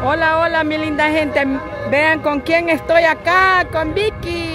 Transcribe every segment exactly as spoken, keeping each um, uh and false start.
Hola, hola, mi linda gente. Vean con quién estoy acá, con Vicky.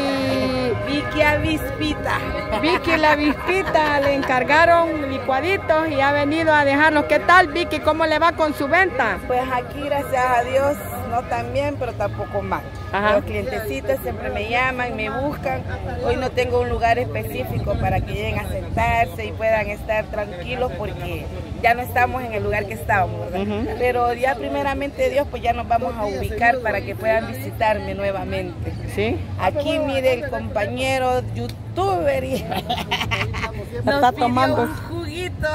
Vicky Avispita. Vicky la Avispita, le encargaron licuaditos y ha venido a dejarlos. ¿Qué tal, Vicky? ¿Cómo le va con su venta? Pues aquí, gracias a Dios, no tan bien, pero tampoco mal. Ajá. Los clientecitos siempre me llaman, me buscan. Hoy no tengo un lugar específico para que lleguen a sentarse y puedan estar tranquilos porque ya no estamos en el lugar que estábamos, ¿verdad? Uh-huh. Pero ya primeramente Dios, pues ya nos vamos a ubicar para que puedan visitarme nuevamente. ¿Sí? Aquí mire el compañero youtuber y nos está tomando un juguito.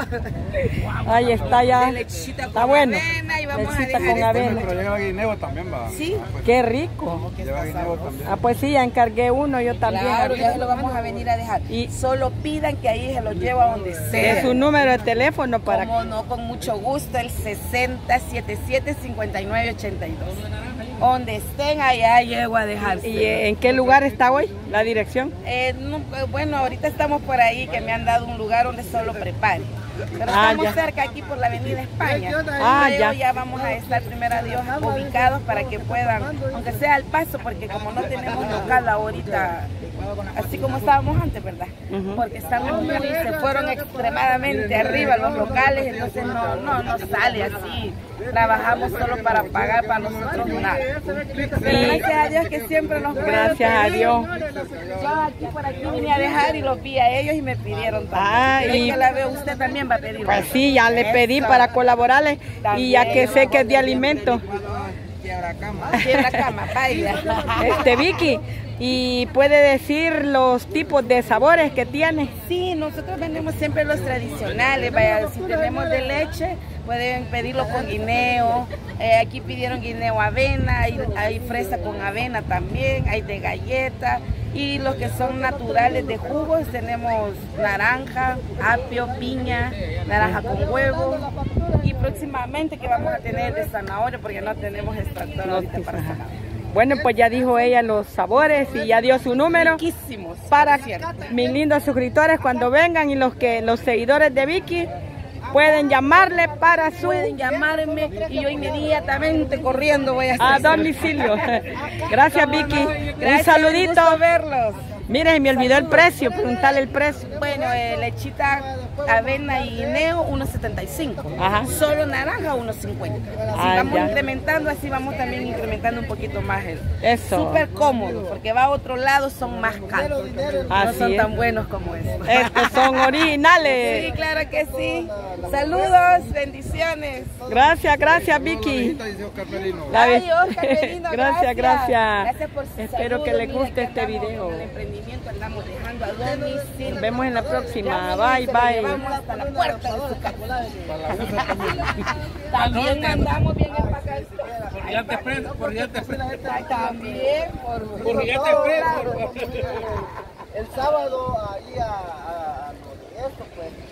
Ahí está ya. De lechita está con bueno. avena y vamos lechita a dejar con avena. Pero lleva guineo también, va. Sí. Qué rico. Lleva guineo también. Ah, pues sí, ya encargué uno, yo también. Claro, ya se lo vamos a venir a dejar. Y solo pidan que ahí se lo lleva a donde sea. Es su número de teléfono para... Como no, con mucho gusto, el sesenta setenta y siete cincuenta y nueve ochenta y dos. Donde estén, allá llego a dejarse. ¿Y en qué lugar está hoy? ¿La dirección? Eh, no, bueno, ahorita estamos por ahí que me han dado un lugar donde solo prepare. Pero ah, estamos ya. cerca aquí por la avenida España. Ah, Luego ya. ya vamos a estar primero a Dios ubicados para que puedan, aunque sea al paso, porque como no tenemos local ahorita, así como estábamos antes, ¿verdad? Uh-huh. Porque estamos muy, se fueron extremadamente arriba los locales, entonces no, no, no sale así. Trabajamos solo para pagar para nosotros nada. Pero gracias a Dios que siempre nos pueden Gracias a Dios. Yo aquí por aquí vine a dejar y los vi a ellos y me pidieron también. Ah, y y que la veo, usted también va a pedir. Pues sí, ya le pedí Eso. para colaborarle también. Y ya que sé que es de alimento. Quiebra cama. Quiebra cama, vaya. Este, Vicky, ¿y puede decir los tipos de sabores que tiene? Sí, nosotros vendemos siempre los tradicionales. Vaya, si tenemos de leche, pueden pedirlo con guineo. Eh, aquí pidieron guineo avena, hay, hay fresa con avena también, hay de galleta. Y los que son naturales de jugos, tenemos naranja, apio, piña, naranja con huevo. Y próximamente que vamos a tener de zanahoria, porque no tenemos extractor no, ahorita para zanahoria. Bueno, pues ya dijo ella los sabores y ya dio su número. Riquísimos, para mis lindos suscriptores cuando vengan y los que los seguidores de Vicky pueden llamarle para su... Pueden llamarme y yo inmediatamente corriendo voy a hacer a domicilio. Gracias, Vicky. Gracias, un saludito. Un verlos. Miren, me olvidó el precio, preguntarle el precio. Bueno, eh, lechita, avena y guineo, uno setenta y cinco. Ajá. Solo naranja, uno cincuenta. Si ah, vamos ya. incrementando, así vamos también incrementando un poquito más. El, Eso. Súper cómodo, porque va a otro lado, son más caros. Así no son es. tan buenos como estos. Estos son originales. Sí, claro que sí. Saludos, bendiciones. Gracias, gracias, Vicky. La Ay, Oscar Merino, gracias, gracias. Gracias por su Espero saludo. que les guste este video. El emprendimiento andamos dejando a domicilio. Nos vemos en la próxima. Bye, bye. Vamos hasta la puerta de su casa. También andamos bien empacados. Por Gigante Express, por Gigante Express. También por, por Gigante Express. El sábado ahí a, a, a esto pues.